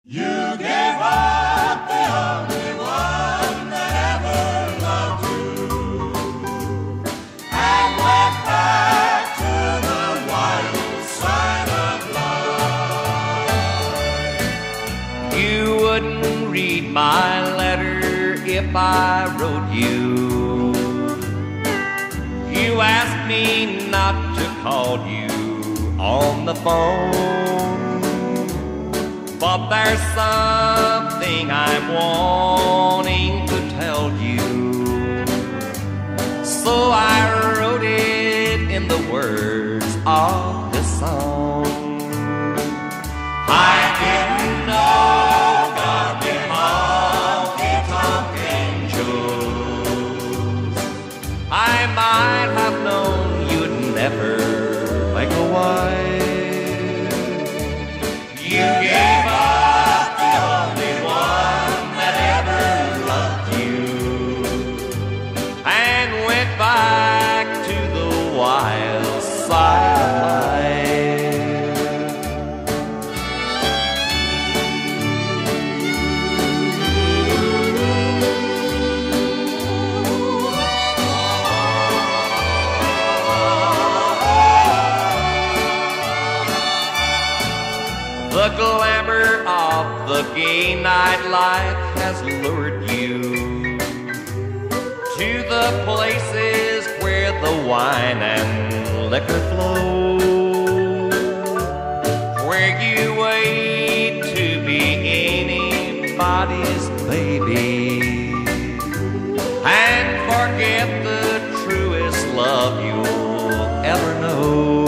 You gave up the only one that ever loved you, and went back to the wild side of life. You wouldn't read my letter if I wrote you. You asked me not to call you on the phone, but there's something I'm wanting to tell you, so I wrote it in the words of this song. I didn't know God be honky-tonk angels. I might have known you'd never make a wife. You gave up the only one that ever loved you, and went back to the wild side of The glamour of the gay nightlife has lured you to the places where the wine and liquor flow, where you wait to be anybody's baby and forget the truest love you'll ever know.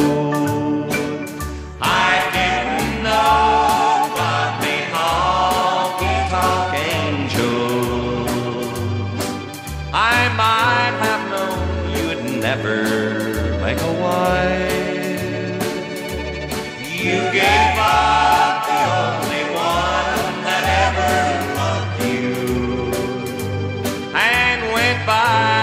I might have known you'd never make a wife. You gave up the only one that ever loved you, and went by